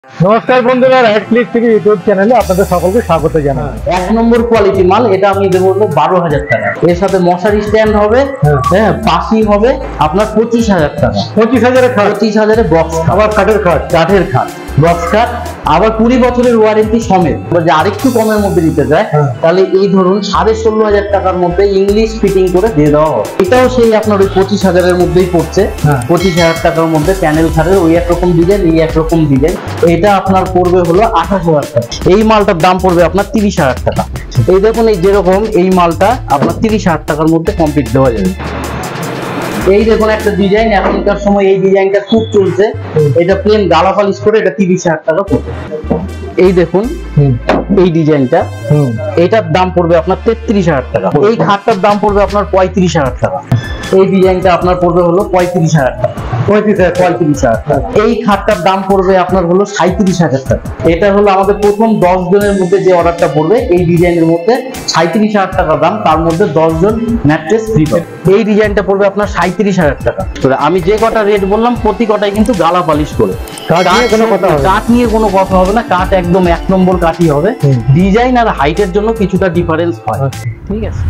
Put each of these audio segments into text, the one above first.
नमस्कार बंधुरा right click TV YouTube चैनले आपनादेर सकलके स्वागत जानाई। एक नम्बर क्वालिटी माल এটা আমি দেব 12000 টাকা। এর সাথে মশারি স্ট্যান্ড হবে, হ্যাঁ পাশি হবে আপনার 25000 টাকা। 25000 এর খাট, 25000 এর বক্স, আবার কাঠের খাট বক্স কাট, আবার 20 বছরের ওয়ারেন্টি সমেত। যদি আরেকটু কমের মধ্যে দিতে যায় তাহলে এই ধরুন 16500 টাকার মধ্যে ইংলিশ ফিটিং করে দিয়ে দেওয়া হবে। এটাও সেই আপনার ওই 25000 এর মধ্যেই পড়ছে। 25000 টাকার মধ্যে প্যানেল খাটের ওই একরকম ডিজাইন, এই একরকম ডিজাইন। এটা আপনার পড়বে হলো 28000 টাকা। এই মালটার দাম পড়বে আপনার 30000 টাকা। এই দেখুন এই যেরকম এই মালটা আপনার 30000 টাকার মধ্যে কমপ্লিট দেওয়া যাবে। এই দেখুন একটা ডিজাইন, এখনকার সময় এই ডিজাইনটা খুব চলছে। এটা প্লেন গালা পালিশ করে এটা 30000 টাকা পড়বে। এই দেখুন এই ডিজাইনটা, এটার দাম পড়বে আপনার 33000 টাকা। এই খাটটার দাম পড়বে আপনার 35000 টাকা। এই ডিজাইনটা আপনার পড়বে হলো 35000 টাকা। 35000 টাকা। এই খাটটার দাম পড়বে আপনার হলো 37000 টাকা। এটা হলো আমাদের প্রথম 10 জনের মধ্যে যে অর্ডারটা পড়বে এই ডিজাইনের মধ্যে 37000 টাকা দাম, তার মধ্যে 10 জন ম্যাট্রেস ফ্রি পাবে। এই ডিজাইনটা পড়বে আপনার 37000 টাকা। আমি যে কটা রেট বললাম প্রতি কটাই কিন্তু গালা পালিশ করে। কাঠ নিয়ে কোনো কথা হবে না, কাঠ একদম এক নম্বর কাঠই হবে। ডিজাইন আর হাইটের জন্য কিছুটা ডিফারেন্স হয়, ঠিক আছে।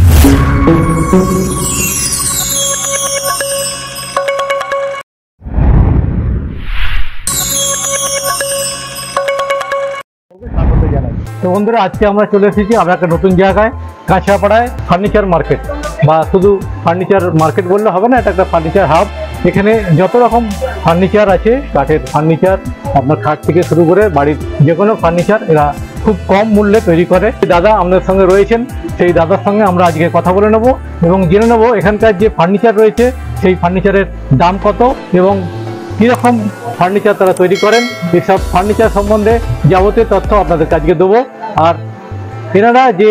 तो बंधुरा आज के আমরা চলে এসেছি আমরা একটা নতুন জায়গায় কাঁচরাপাড়ায় ফার্নিচার মার্কেট, বা শুধু ফার্নিচার মার্কেট বললে হবে না, এটা একটা ফার্নিচার হাব। এখানে যত রকম ফার্নিচার আছে, কাঠের ফার্নিচার আপনার খাট থেকে শুরু করে বাড়ির যে কোনো ফার্নিচার এরা খুব কম মূল্যে তৈরি করে। দাদা আমাদের সঙ্গে রয়েছেন, সেই দাদার সঙ্গে আমরা আজকে কথা বলে নেব এবং জেনে নেব এখানকার যে ফার্নিচার রয়েছে সেই ফার্নিচারের দাম কত এবং কীরকম ফার্নিচার তারা তৈরি করেন। এইসব ফার্নিচার সম্বন্ধে যাবতীয় তথ্য আপনাদের আজকে দেবো। আর এনারা যে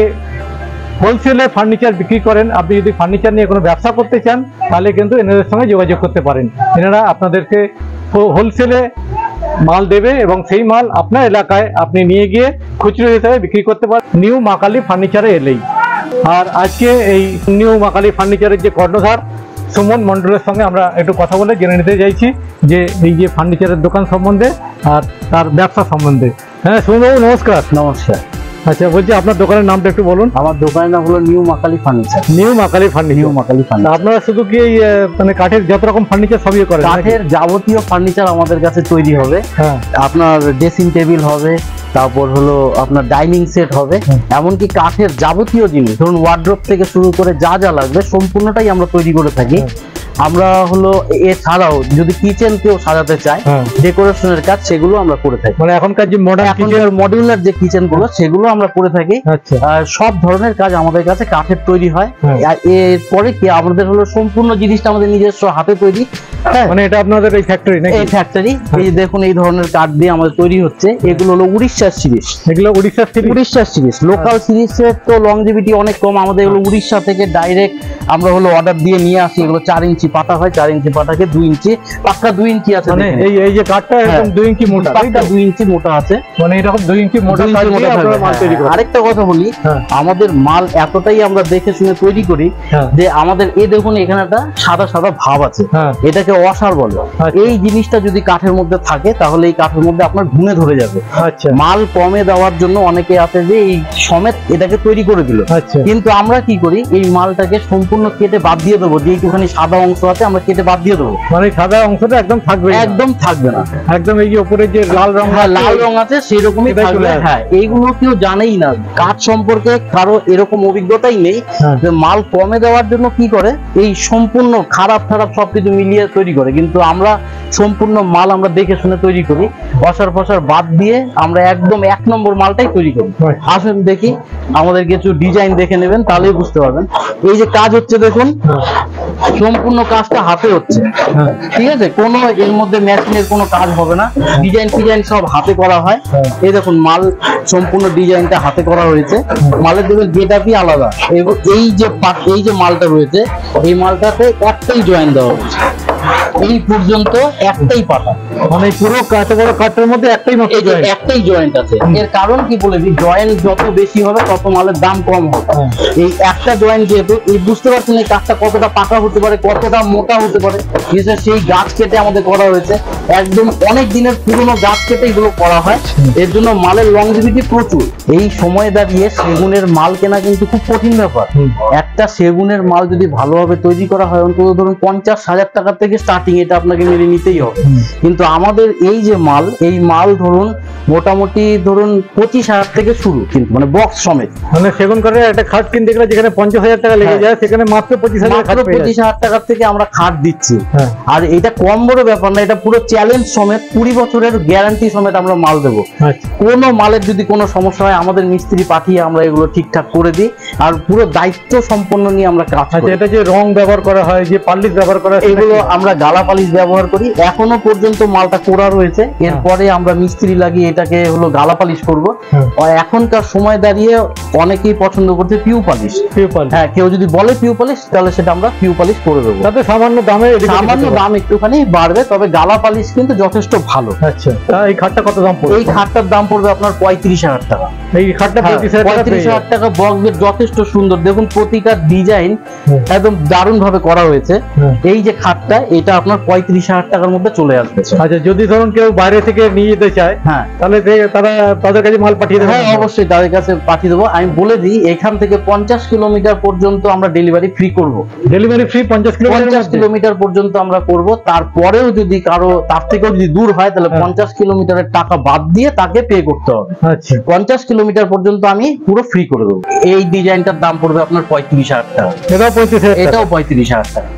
হোলসেলে ফার্নিচার বিক্রি করেন, আপনি যদি ফার্নিচার নিয়ে কোনো ব্যবসা করতে চান তাহলে কিন্তু এনাদের সঙ্গে যোগাযোগ করতে পারেন। এনারা আপনাদেরকে হোলসেলে মাল দেবে এবং সেই মাল আপনার এলাকায় আপনি নিয়ে গিয়ে খুচরো হিসাবে বিক্রি করতে পারেন নিউ মা কালী ফার্নিচারে এলেই। আর আজকে এই নিউ মা কালী ফার্নিচারের যে কর্ণধার সুমন মন্ডলের সঙ্গে আমরা একটু কথা বলে জেনে নিতে চাইছি যে এই যে ফার্নিচারের দোকান সম্বন্ধে আর তার ব্যবসা সম্বন্ধে। হ্যাঁ সুমন বাবু নমস্কার। নমস্কার। আচ্ছা বলছি আপনার দোকানের নামটা একটু বলুন। আমার দোকানের নাম হলো নিউ মা কালী ফার্নিচার। নিউ মা কালী ফার্নিচার। নিউ মা কালী ফার্নিচার। আপনারা শুধু কি মানে কাঠের যত রকম ফার্নিচার সবই করেন? কাঠের যাবতীয় ফার্নিচার আমাদের কাছে তৈরি হবে। আপনার ড্রেসিং টেবিল হবে, তারপর হলো আপনার ডাইনিং সেট হবে, এমনকি কাঠের যাবতীয় জিনিস ধরুন ওয়ার্ড্রোব থেকে শুরু করে যা যা লাগবে সম্পূর্ণটাই আমরা তৈরি করে থাকি। আমরা হলো এছাড়াও যদি কিচেন কেউ সাজাতে চায় ডেকোরেশনের কাজ সেগুলো আমরা করে থাকি। মানে এখনকার যে মডিউলার যে কিচেন গুলো সেগুলো আমরা করে থাকি। আর সব ধরনের কাজ আমাদের কাছে কাঠের তৈরি হয়। এরপরে কি আমাদের হলো সম্পূর্ণ জিনিসটা আমাদের নিজস্ব হাতে তৈরি। মানে এটা আপনাদের এই ফ্যাক্টরি নাকি? এই ফ্যাক্টরি। এই দেখুন এই ধরনের কাঠ দিয়ে আমাদের তৈরি হচ্ছে। এগুলো হলো উড়িষ্যার সিরিজ। এগুলো উড়িষ্যার সিরিজ। লোকাল সিরিজের তো লংজিভিটি অনেক কম, আমাদের এগুলো উড়িষ্যা থেকে ডাইরেক্ট আমরা হলো অর্ডার দিয়ে নিয়ে আসি। এগুলো 4 ইঞ্চি পাতা হয়, 4 ইঞ্চি পাতাকে 2 ইঞ্চি পাক্কা 2 ইঞ্চি আছে। মানে এই যে কাঠটা একদম 2 ইঞ্চি মোটা, পাক্কা 2 ইঞ্চি মোটা আছে। মানে এরকম 2 ইঞ্চি মোটা মাল তৈরি করেন। আরেকটা কথা বলি, আমাদের মাল এতটাই আমরা দেখে শুনে তৈরি করি যে আমাদের এই দেখুন এখানে একটা সাদা সাদা ভাব আছে, এটাকে অসার বলে। এই জিনিসটা যদি কাঠের মধ্যে থাকে তাহলে এই কাঠের মধ্যে আপনার ঘুণে ধরে যাবে। মাল কমে দেওয়ার জন্য অনেকে আছে যে এই সমেত এটাকে তৈরি করে দিল, কিন্তু আমরা কি করি এই মালটাকে সম্পূর্ণ কেটে বাদ দিয়ে দেবো। যে একটুখানি সাদা অংশ আছে আমরা কেটে বাদ দিয়ে দেবো। মানে সাদা অংশটা একদম থাকবে? একদম থাকবে না, একদম এই যে উপরে যে লাল রং আছে সেই রকমই থাকবে। হ্যাঁ, এইগুলো কেউ জানেই না, কাঠ সম্পর্কে কারো এরকম অভিজ্ঞতাই নেই যে মাল কমে দেওয়ার জন্য কি করে এই সম্পূর্ণ খারাপ সবকিছু মিলিয়ে তৈরি করে। কিন্তু আমরা সম্পূর্ণ মাল আমরা দেখে শুনে তৈরি করি, অসার ফসার বাদ দিয়ে আমরা একদম 1 নম্বর মালটাই তৈরি করি। আসুন দেখি, আমাদের কিছু ডিজাইন দেখে নেবেন তাহলেই বুঝতে পারবেন। এই যে কাজ হচ্ছে দেখুন, সম্পূর্ণ কাজটা হাতে হচ্ছে, ঠিক আছে? কোনো এর মধ্যে মেশিনের কোনো কাজ হবে না, ডিজাইন সব হাতে করা হয়। এই দেখুন মাল সম্পূর্ণ ডিজাইনটা হাতে করা হয়েছে। মালের দেখবেন গেটআপই আলাদা। এই যে মালটা রয়েছে এই মালটাতে একটাই জয়েন দেওয়া হচ্ছে, এই পর্যন্ত একটাই পাতা। মানে পুরো এত বড় কাঠের মধ্যে একটাই মাত্র জয়েন্ট, একটাই জয়েন্ট আছে। এর কারণ কি বলে দিই, জয়েন্ট যত বেশি হবে তত মালের দাম কম হবে। এই একটা জয়েন্ট যেহেতু, এই বুঝতে পারছেন এই কাঠটা কতটা পাকা হতে পারে, কতটা মোটা হতে পারে। বিশেষ সেই গাছ কেটে আমাদের করা হয়েছে, একদম অনেক দিনের পুরনো গাছ কেটে এগুলো করা হয়। এর জন্য মালের লংজিভিটি প্রচুর। এই সময় দাঁড়িয়ে সেগুনের মাল কেনা কিন্তু খুব কঠিন ব্যাপার। একটা সেগুনের মাল যদি ভালোভাবে তৈরি করা হয় অন্তত ধরুন 50,000 টাকা থেকে স্টার্টিং, এটা আপনাকে মেনে নিতেই হবে। কিন্তু আমাদের এই যে মাল, এই মাল ধরুন মোটামুটি ধরুন 25,000 থেকে শুরু, কিন্তু মানে বক্স সমেত। মানে সেগুন কাঠের একটা খাট কিনতে গেলে যেখানে 50,000 টাকা লেগে যায়, সেখানে মাত্র 25,000 টাকা থেকে আমরা খাট দিচ্ছি। আর এটা কম বড় ব্যাপার না, এটা পুরো চ্যালেঞ্জ সমেত 20 বছরের গ্যারান্টি সমেত আমরা মাল দেবো। কোনো মালের যদি কোনো সমস্যা হয় আমাদের মিস্ত্রি পাঠিয়ে আমরা এগুলো ঠিকঠাক করে দিই, আর পুরো দায়িত্ব সম্পন্ন নিয়ে আমরা কাজ করি। এটা যে রং ব্যবহার করা হয়, যে পালিশ ব্যবহার করা হয়, এগুলো আমরা গালা পালিশ ব্যবহার করি। এখনো পর্যন্ত মালটা করা রয়েছে, এরপরে আমরা মিস্ত্রি লাগিয়ে এটাকে হলো গালা পালিশ করবো। এখনকার সময় দাঁড়িয়ে অনেকেই পছন্দ করছে পিউ পালিশ। হ্যাঁ, কেউ যদি বলে পিউ পালিশ তাহলে সেটা আমরা পিউ পালিশ করে দেবো। তাতে সামান্য দাম একটুখানি বাড়বে, তবে গালা পালিশ কিন্তু যথেষ্ট ভালো। আচ্ছা, এই খাটটা কত দাম পড়বে? এই খাটটার দাম পড়বে আপনার 35,000 টাকা। এই খাটটা 35,000 টাকা বক্সের যথেষ্ট সুন্দর। দেখুন প্রতিটা ডিজাইন একদম দারুণ ভাবে করা হয়েছে। এই যে খাটটা, এটা আপনার 35,000 টাকার মধ্যে চলে আসবে। আচ্ছা, যদি ধরুন কেউ বাইরে থেকে নিয়ে যেতে চায়, তাহলে তাদের কাছে মাল পাঠিয়ে দেবো? হ্যাঁ, অবশ্যই তাদের কাছে পাঠিয়ে দেবো। আমি বলে দিই, এখান থেকে 50 কিলোমিটার পর্যন্ত আমরা ডেলিভারি ফ্রি করবো। ডেলিভারি ফ্রি 50 কিলোমিটার পর্যন্ত আমরা করব। তারপরেও যদি কারো তার থেকেও যদি দূর হয়, তাহলে 50 কিলোমিটারের টাকা বাদ দিয়ে তাকে পে করতে হবে। আচ্ছা, 50 কিলোমিটার পর্যন্ত আমি পুরো ফ্রি করে দেবো। এই ডিজাইনটার দাম পড়বে আপনার 35,000 টাকা। এটাও 35,000? এটাও 35,000 টাকা।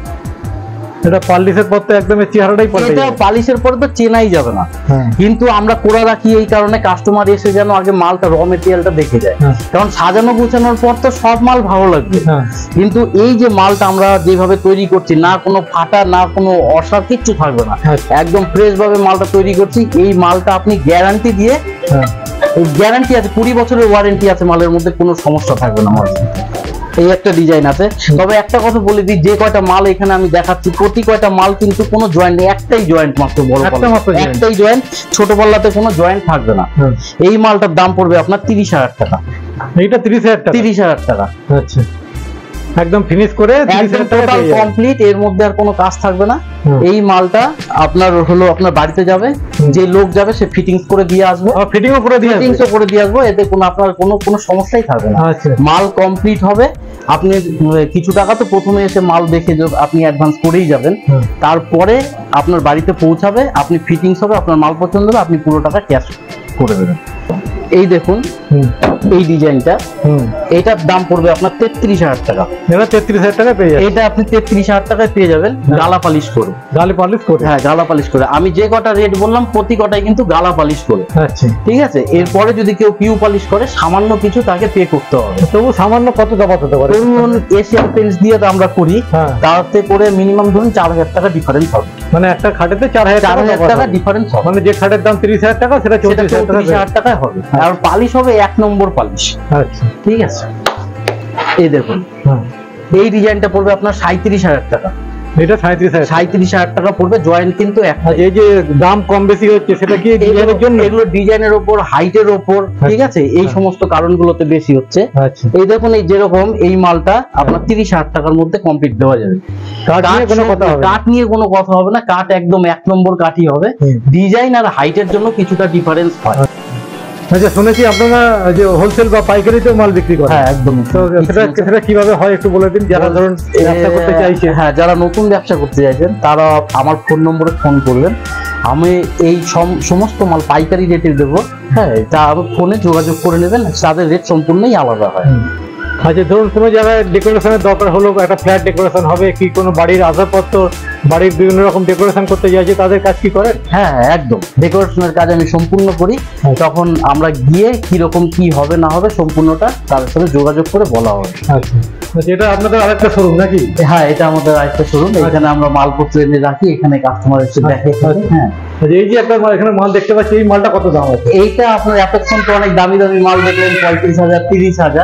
এটা পালিশের পর তো একদম চেহারাটাই পাল্টে যাবে। এটা পালিশের পর তো চেনাই যাবে না, কিন্তু আমরা করে রাখি এই কারণে কাস্টমার এসে যেন আগে মালটা র মেটেরিয়ালটা দেখে যায়। কারণ সাজানো গুছানোর পর তো সব মাল ভালো লাগবে, কিন্তু এই যে মালটা আমরা যেভাবে তৈরি করছি, না কোনো ফাটা না কোনো অসার কিচ্ছু থাকবে না, একদম ফ্রেশ ভাবে মালটা তৈরি করছি। এই মালটা আপনি গ্যারান্টি দিয়ে, গ্যারান্টি আছে 20 বছরের ওয়ারেন্টি আছে মালের মধ্যে, কোনো সমস্যা থাকবে না মাল। এই একটা ডিজাইন আছে। তবে একটা কথা বলে দিই, যে কয়টা মাল এখানে আমি দেখাচ্ছি প্রতি কয়টা মাল কিন্তু কোনো জয়েন্ট নেই, একটাই জয়েন্ট মাত্র, বড় একটাই জয়েন্ট, ছোট পাল্লাতে কোনো জয়েন্ট থাকবে না। এই মালটার দাম পড়বে আপনার 30,000 টাকা। এইটা 30,000 টাকা? 30,000 টাকা। আচ্ছা, একদম ফিনিশ করে একদম টোটাল কমপ্লিট, এর মধ্যে আর কোনো কাজ থাকবে না। এই মালটা আপনার হলো আপনার বাড়িতে যাবে, যে লোক যাবে সে ফিটিংস করে দিয়ে আসবে। ফিটিংও করে দিয়ে আসবো, এতে কোনো আপনার কোনো সমস্যাই থাকবে না। মাল কমপ্লিট হবে। আপনি কিছু টাকা তো প্রথমে এসে মাল দেখে আপনি অ্যাডভান্স করেই যাবেন, তারপরে আপনার বাড়িতে পৌঁছাবে, আপনি ফিটিংস হবে, আপনার মাল পছন্দ হবে, আপনি পুরো টাকা ক্যাশ করে দেবেন। এই দেখুন এই ডিজাইনটা, এটার দাম পড়বে আপনার 33,000 টাকা। এটা 33,000 টাকা পেয়ে যাবেন। এটা আপনি 33,000 টাকায় পেয়ে যাবেন গালা পালিশ করে। গালা পালিশ করে? হ্যাঁ, গালা পালিশ করে। আমি যে কটা রেট বললাম প্রতি কটাই কিন্তু গালা পালিশ করে। আচ্ছা, ঠিক আছে। এরপরে যদি কেউ পিউ পালিশ করে সামান্য কিছু তাকে পে করতে হবে। তবু সামান্য কত তফাৎ হতে পারে? ধরুন এশিয়ান পেইন্টস দিয়ে তো আমরা করি, তাতে করে মিনিমাম ধরুন 4,000 টাকা ডিফারেন্স হবে। মানে একটা খাটেতে 4,000 টাকা ডিফারেন্স হবে। মানে যে খাটের দাম 30,000 টাকা সেটা 34,000 টাকায় হবে। আর পালিশ হবে 1 নম্বর পালিশ। আচ্ছা, ঠিক আছে। এই দেখুন এই ডিজাইনটা পড়বে আপনার 37,000 টাকা। এটা 37,000 টাকা পড়বে। জয়েন্ট কিন্তু এই যে দাম কম বেশি হচ্ছে সেটা কি ডিজাইনের জন্য? এগুলো ডিজাইনের উপর, হাইটের উপর, ঠিক আছে, এই সমস্ত কারণগুলোতে বেশি হচ্ছে। এই দেখুন এই যেরকম এই মালটা আপনার 30,000 টাকার মধ্যে কমপ্লিট দেওয়া যাবে। কাঠ নিয়ে কোনো কথা হবে না, কাঠ একদম 1 নম্বর কাঠই হবে। ডিজাইন আর হাইটের জন্য কিছুটা ডিফারেন্স হয়। আচ্ছা, শুনেছি আপনারা যে হোলসেল বা পাইকারিতেও মাল বিক্রি করেন? হ্যাঁ, একদম। তো সেটা কিভাবে হয় একটু বলে দিন, যারা ধরুন ব্যবসা করতে চাইছে। হ্যাঁ, যারা নতুন ব্যবসা করতে চাইছেন তারা আমার ফোন নম্বরে ফোন করবেন, আমি এই সমস্ত মাল পাইকারি রেটে দেবো। হ্যাঁ, তা ফোনে যোগাযোগ করে নেবেন, তাদের রেট সম্পূর্ণই আলাদা হয়। আচ্ছা, ধরুন কোনো জায়গায় ডেকোরেশনের দরকার হলো, একটা ফ্ল্যাট ডেকোরেশন হবে কি কোনো বাড়ির আসবাবপত্র, বাড়ির বিভিন্ন রকম ডেকোরেশন করতে যাচ্ছে, তাদের কাজ কি করেন? হ্যাঁ, একদম ডেকোরেশনের কাজ আমি সম্পূর্ণ করি। তখন আমরা গিয়ে কিরকম কি হবে না হবে সম্পূর্ণটা তাদের সাথে যোগাযোগ করে বলা হবে। আচ্ছা, এটা আপনাদের আরেকটা শোরুম নাকি? হ্যাঁ, এটা আমাদের আরেকটা শোরুম। এখানে আমরা মালপত্র এনে রাখি, এখানে কাস্টমার এসে দেখে। হ্যাঁ, এই যে একটা এখানে মাল দেখতে পাচ্ছি, এই মালটা কত দাম আছে? এইটা আপনার এতক্ষণ তো অনেক দামি দামি মাল দেখলেন, 35,000 30,000।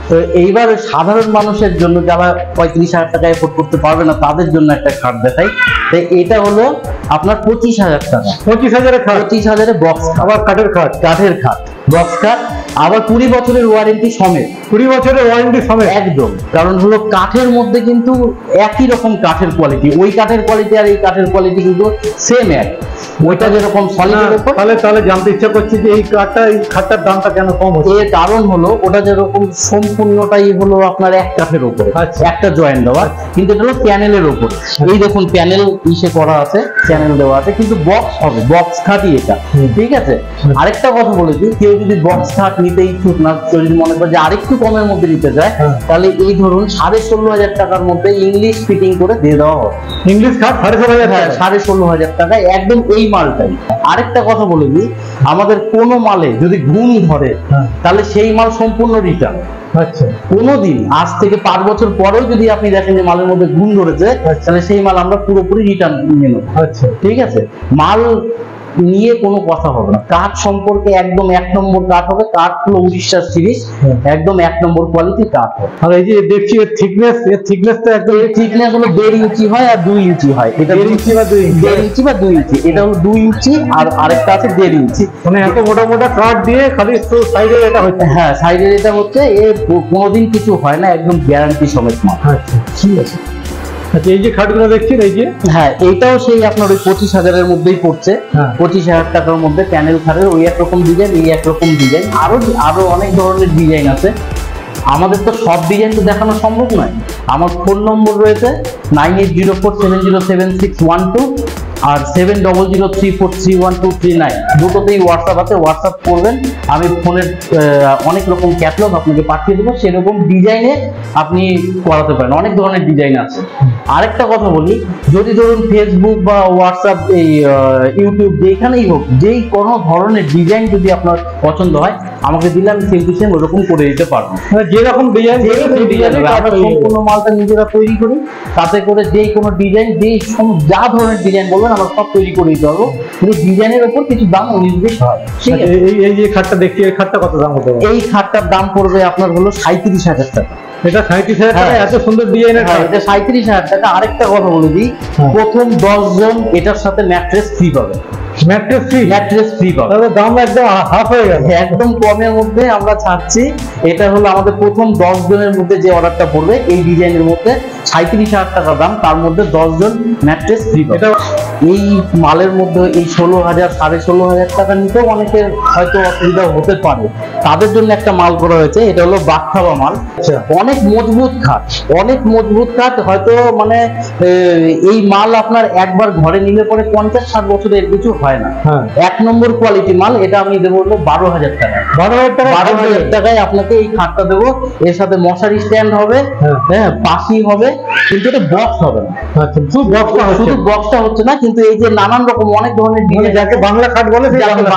তো এইবার সাধারণ মানুষের জন্য যারা 35,000 টাকা এফোর্ড করতে পারবে না তাদের জন্য একটা খাট দেখাই। তো এটা হলো আপনার 25,000 টাকা। 25,000 খাট, 25,000 বক্স, আবার কাঠের খাট, বক্স খাট, আবার 20 বছরের ওয়ারেন্টি সমেত। 20 বছরের ওয়ারেন্টি সমেত একদম, কারণ হলো কাঠের মধ্যে কিন্তু একই রকম কাঠের কোয়ালিটি, ওই কাঠের কোয়ালিটি আর এই কাঠের কোয়ালিটি কিন্তু সেম এক। ওইটা যেরকম সলিডের উপর, তাহলে জানতে ইচ্ছা করছে যে এই খাটটার দামটা কেন কম হচ্ছে? এর কারণ হলো ওটা যেরকম সম্পূর্ণটাই হলো আপনার এক কাঠের উপরে, একটা জয়েন্ট দেওয়া, কিন্তু এটা হলো প্যানেলের উপর। এই দেখুন প্যানেল ইসে করা আছে, প্যানেল দেওয়া আছে, কিন্তু বক্স হবে, বক্স খাটই এটা, ঠিক আছে। আরেকটা কথা বলেছি, কেউ যদি বক্স খাট নিতে ইচ্ছুক না, কেউ যদি মনে করে যে আরেকটু কমের মধ্যে নিতে চায়, তাহলে এই ধরুন 16,500 টাকার মধ্যে ইংলিশ ফিটিং করে দিয়ে দেওয়া হবে। ইংলিশ খাট 16,500 টাকা, 16,500 টাকায় একদম এই মালটাই। আরেকটা কথা বলে দিই, আমাদের কোনো মালে যদি গুণ ধরে তাহলে সেই মাল সম্পূর্ণ রিটার্ন। আচ্ছা, কোনোদিন আজ থেকে 5 বছর পরেও যদি আপনি দেখেন যে মালের মধ্যে গুণ ধরেছে, তাহলে সেই মাল আমরা পুরোপুরি রিটার্ন নিয়ে নেব। আচ্ছা, ঠিক আছে, মাল নিয়ে কোনো কথা হবে না। কাঠ সম্পর্কে একদম 1 নম্বর কাঠ হবে, কাঠ হলো উড়িষ্যা সিরিজ, একদম 1 নম্বর কোয়ালিটি কাঠ হবে। আর এই যে দেখছি এর থিকনেস তো একদম, থিকনেস হলো 1.5 ইঞ্চি হয় আর 2 ইঞ্চি হয়। এটা 1.5 ইঞ্চি বা 2 ইঞ্চি, 1.5 ইঞ্চি বা 2 ইঞ্চি, এটা হলো 2 ইঞ্চি, আর আরেকটা আছে 1.5 ইঞ্চি। মানে এত মোটা কাঠ দিয়ে খালি সাইডে এটা হচ্ছে? হ্যাঁ, সাইডের এটা হচ্ছে, এর কোনোদিন কিছু হয় না, একদম গ্যারান্টি সমেত মাল। আচ্ছা, ঠিক আছে। আচ্ছা, এই যে খাটগুলো দেখছেন, এই যে, হ্যাঁ, এইটাও সেই আপনার ওই 25,000-এর মধ্যেই পড়ছে। 25,000 টাকার মধ্যে প্যানেল খাটের ওই একরকম ডিজাইন, এই একরকম ডিজাইন, আরো অনেক ধরনের ডিজাইন আছে। আমাদের তো সব ডিজাইন তো দেখানো সম্ভব নয়। আমার ফোন নম্বর রয়েছে 9804707612 আর 7003431239, দুটোতেই হোয়াটসঅ্যাপ আছে, হোয়াটসঅ্যাপ করবেন। আমি ফোনের অনেক রকম ক্যাটালগ আপনাকে পাঠিয়ে দেবো, সেরকম ডিজাইনে আপনি করাতে পারেন, অনেক ধরনের ডিজাইন আছে। আরেকটা কথা বলি, যদি ধরুন ফেসবুক বা হোয়াটসঅ্যাপ, এই ইউটিউব, যেখানেই হোক, যেই কোনো ধরনের ডিজাইন যদি আপনার পছন্দ হয় আমাকে দিলে আমি সেম টু সেম ওরকম করে দিতে পারবো। যেরকম ডিজাইন, সম্পূর্ণ মালটা নিজেরা তৈরি করি, তাতে করে যেই কোনো ডিজাইন, যা ধরনের ডিজাইন বলবেন আমরা সব তৈরি করে দিতে পারবো, কিন্তু ডিজাইনের উপর কিছু দাম 19-20 হয়। এই যে খাটটা দেখছি, এই খাটটা কত দাম হতে পারে? এই খাটটার দাম পড়বে আপনার হলো 37,000 টাকা। এটা 37,000 টাকা, এত সুন্দর ডিজাইনের খাট, এটা 37,000 টাকা। আরেকটা কথা বলে দিই, প্রথম 10 জন এটার সাথে ম্যাট্রেস ফ্রি পাবে। ম্যাট্রেস ফ্রি পাবে, তাহলে দাম একদম হাফ হয়ে গেল। একদম কমের মধ্যে আমরা ছাড়ছি। এটা হলো আমাদের প্রথম 10 জনের মধ্যে যে অর্ডারটা পড়বে এই ডিজাইনের মধ্যে 37,000 টাকা দাম, তার মধ্যে 10 জন ম্যাট্রেস ফ্রি পাবে। এই মালের মধ্যে এই 16,000 16,500 টাকা নিতেও অনেকের হয়তো অসুবিধা হতে পারে, তাদের জন্য একটা মাল করা হয়েছে। এটা হলো বাচ্চাবা মাল, অনেক মজবুত খাট, হয়তো মানে এই মাল আপনার একবার ঘরে নিলে পরে 50-60 বছরের কিছু হয় না। 1 নম্বর কোয়ালিটি মাল। এটা আমি দেবো হলো 12,000 টাকা। 12,000 টাকায় আপনাকে এই খাটটা দেবো। এর সাথে মশারি স্ট্যান্ড হবে, হ্যাঁ, পাশি হবে, কিন্তু এটা বক্স হবে না। শুধু বক্সটা হচ্ছে না, কিন্তু এই যে নানান রকম অনেক ধরনের ডিজাইন, যাকে বাংলা খাট বলে,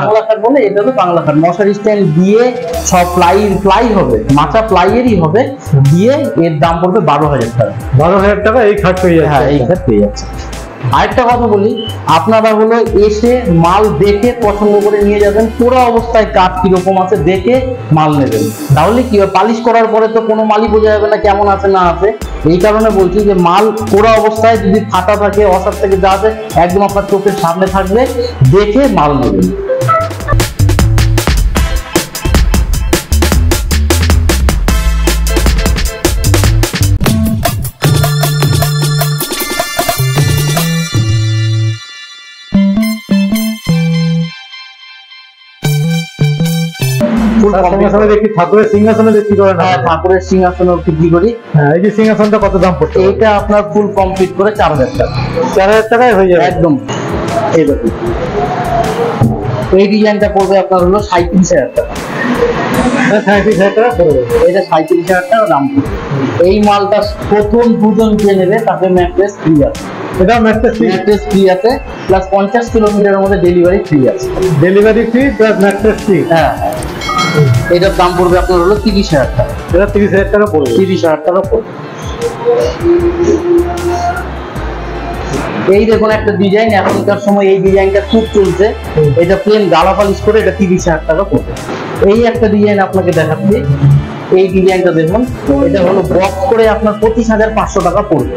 এটা তো বাংলা খাট। মশারি স্ট্যান্ড দিয়ে সব প্লাই হবে, মাচা প্লাইয়েরই হবে, দিয়ে এর দাম পড়বে 12,000 টাকা। 12,000 টাকা এই খাট পেয়ে যাচ্ছে। হ্যাঁ, এই খাট পেয়ে যাচ্ছে। আরেকটা কথা বলি, আপনারা হলো এসে মাল দেখে পছন্দ করে নিয়ে যাবেন, পুরো অবস্থায় কাঠ কিরকম আছে দেখে মাল নেবেন। তাহলে কি হয়, পালিশ করার পরে তো কোনো মালই বোঝা যাবে না কেমন আছে না আছে। এই কারণে বলছি যে মাল পুরো অবস্থায় যদি ফাটা থাকে, অসার থেকে যা আছে, একদম আপনার চোখের সামনে থাকবে, দেখে মাল নেবেন। দেখি ঠাকুরের সিংহাসনে বিক্রি করে না? হ্যাঁ, ঠাকুরের সিংহাসনও বিক্রি করি। হ্যাঁ, এই যে সিংহাসনটা কত দাম পড়ছে? এটা আপনার ফুল কমপ্লিট করে 4,000 টাকা। 4,000 টাকায় হয়ে যাবে একদম। এই দেখুন, এই ডিজাইনটা পড়বে আপনার হলো 37,000 টাকা। 37,000 টাকা পড়বে। এটা 37,000 টাকা দাম। এই মালটা প্রথম 2 জন যে নেবে তাকে ম্যাট্রেস ফ্রি আছে। এটা ম্যাট্রেস ফ্রি আছে, প্লাস 50 কিলোমিটারের মধ্যে ডেলিভারি ফ্রি আছে। Delivery free plus mattress free. হ্যাঁ, এটার দাম পড়বে আপনার হলো 30,000 টাকা। এটা 30,000 টাকা পড়বে। 30,000 টাকা পড়বে। এই দেখুন একটা ডিজাইন, এখনকার সময় এই ডিজাইনটা খুব চলছে। এটা প্লেন গালা পালিশ করে, এটা 30,000 টাকা পড়বে। এই একটা ডিজাইন আপনাকে দেখাচ্ছি, এই ডিজাইনটা দেখুন, এটা হলো বক্স করে আপনার 25,500 টাকা পড়বে।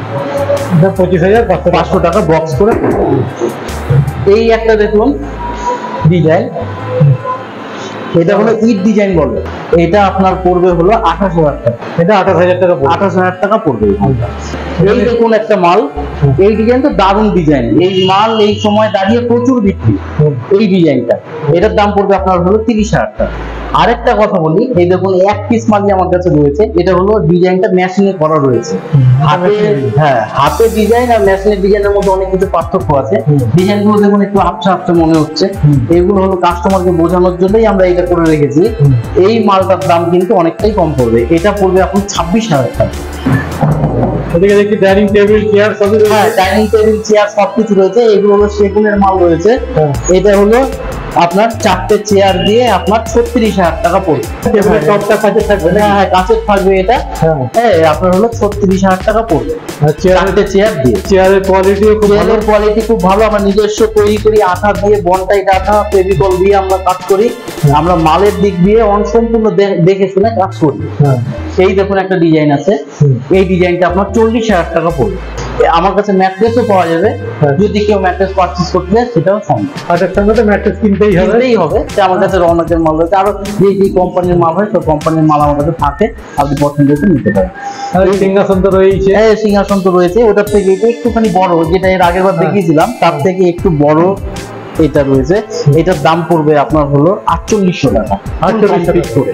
25,500 টাকা বক্স করে পড়বে। এই একটা দেখুন ডিজাইন, এটা হলো ইট ডিজাইন বলে, এটা আপনার পড়বে হলো 28,000 টাকা। এটা 28,000 টাকা পড়বে। 28,000 টাকা পড়বে। এই দেখুন একটা মাল, এই ডিজাইনটা দারুণ ডিজাইন, এই মাল এই সময় দাঁড়িয়ে প্রচুর বিক্রি। এই ডিজাইনটা, এটার দাম পড়বে আপনার হলো 30,000 টাকা। আরেকটা কথা বলি, এই দেখুন এক পিস মালই আমার কাছে রয়েছে, এটা হলো ডিজাইনটা মেশিনে করা রয়েছে। হাতে, হ্যাঁ হাতে ডিজাইন আর মেশিনের ডিজাইনের মধ্যে অনেক কিছু পার্থক্য আছে। ডিজাইনগুলো দেখুন একটু আবছা আবছা মনে হচ্ছে, এগুলো হলো কাস্টমারকে বোঝানোর জন্যই আমরা এটা করে রেখেছি। এই মালটার দাম কিন্তু অনেকটাই কম পড়বে, এটা পড়বে এখন 26,000 টাকা। এদিকে দেখি ডাইনিং টেবিল, চেয়ার সবই রয়েছে। হ্যাঁ ডাইনিং টেবিল, চেয়ার সবকিছু রয়েছে। এগুলো হলো সেগুনের মাল রয়েছে। এটা হলো আপনার 4টে চেয়ার দিয়ে আপনার 36,000 টাকা পড়বে। টেবিলের টপটা কাছে থাকবে না? হ্যাঁ কাছের থাকবে এটা। হ্যাঁ আপনার হলো 36,000 টাকা পড়বে। 4টে চেয়ার দিয়ে। চেয়ারের কোয়ালিটিও খুব ভালো। চেয়ারের কোয়ালিটি খুব ভালো, আমরা নিজস্ব তৈরি করি, আঠা দিয়ে বনটাইট আঠা, ফেভিকল দিয়ে আমরা কাজ করি। আমরা মালের দিক দিয়ে সম্পূর্ণ দেখে শুনে কাজ করি। এই দেখুন একটা ডিজাইন আছে, এই ডিজাইনটা আপনার 40,000 টাকা পড়বে। আমার কাছে ম্যাট্রেসও পাওয়া যাবে, যদি কেউ ম্যাট্রেস পারচেজ করতে চায় সেটাও সম্ভব। তার সঙ্গে তো ম্যাট্রেস কিনতেই হবে। আমার কাছে রৌনকের মাল রয়েছে, আরো যে কোম্পানির মাল হয় সব কোম্পানির মাল আমার কাছে থাকে, আপনি পছন্দ করে নিতে পারেন। সিংহাসন তো রয়েছে। হ্যাঁ সিংহাসন তো রয়েছে, ওটার থেকে এটা একটুখানি বড়, যেটা এর আগের বার দেখিয়েছিলাম তার থেকে একটু বড় এটা রয়েছে। এটার দাম পড়বে আপনার হলো 4800 টাকা। 4800 করে।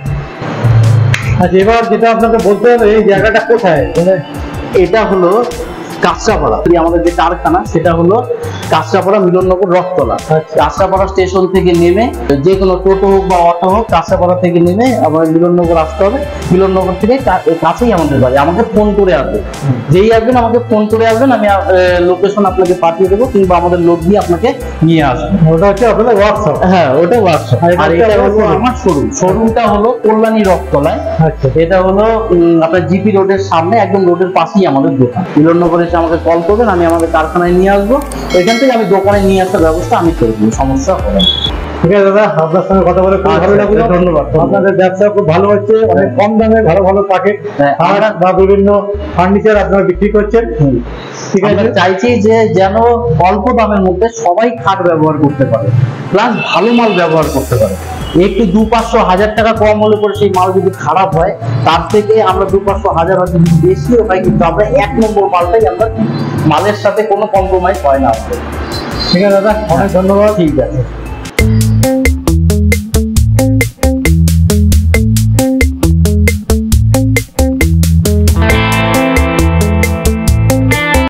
আচ্ছা এবার যেটা আপনাকে বলতে হবে, এই জায়গাটা কোথায়? এটা হলো কাঁচরাপাড়া, আমাদের যে কারখানা সেটা হলো কাঁচরাপাড়া মিলননগর রথতলা। কাঁচরাপাড়া স্টেশন থেকে নেমে যে কোনো টোটো হোক বা অটো হোক, কাঁচরাপাড়া থেকে নেমে আবার মিলননগর আসতে হবে। মিলননগর থেকে কাছেই আমাদের বাড়ি, আমাকে ফোন করে আসবে। যেই আসবেন আমাকে ফোন করে আসবেন, আমি লোকেশন আপনাকে পাঠিয়ে দেবো, কিংবা আমাদের লোক দিয়ে আপনাকে নিয়ে আসবেন। ওটা হচ্ছে আপনাদের ওয়ার্কশপ? হ্যাঁ ওটা ওয়ার্কশপ। আর এটা হলো আমার শোরুম। শোরুমটা হলো কল্যাণী রথতলায়। এটা হলো আপনার জিপি রোডের সামনে, একদম রোডের পাশেই আমাদের দোকান। মিলননগরে আমাকে কল করবেন, আমি আমাদের কারখানায় নিয়ে আসবো, এখান থেকে আমি দোকানে নিয়ে আসার ব্যবস্থা আমি করে দেবো, সমস্যা হবে না। ঠিক আছে দাদা, আপনার সঙ্গে কথা বলে খুব ভালো লাগলো। ধন্যবাদ। আপনাদের ব্যবসা খুব ভালো হচ্ছে, অনেক কম দামে ভালো ভালো কাঠের খাট বা বিভিন্ন ফার্নিচার আপনারা বিক্রি করছেন। ঠিক আছে, চাইছি যে যেন অল্প দামের মধ্যে সবাই খাট ব্যবহার করতে পারে, প্লাস ভালো মাল ব্যবহার করতে পারে। একটু 200-500 টাকা কম হলে পরে সেই মাল যদি খারাপ হয়, তার থেকে আমরা 200-1000 যদি বেশিও হয়, কিন্তু আমরা 1 নম্বর মালটাই আমরা, মালের সাথে কোনো কম্প্রোমাইজ হয় না। ঠিক আছে দাদা, অনেক ধন্যবাদ। ঠিক আছে।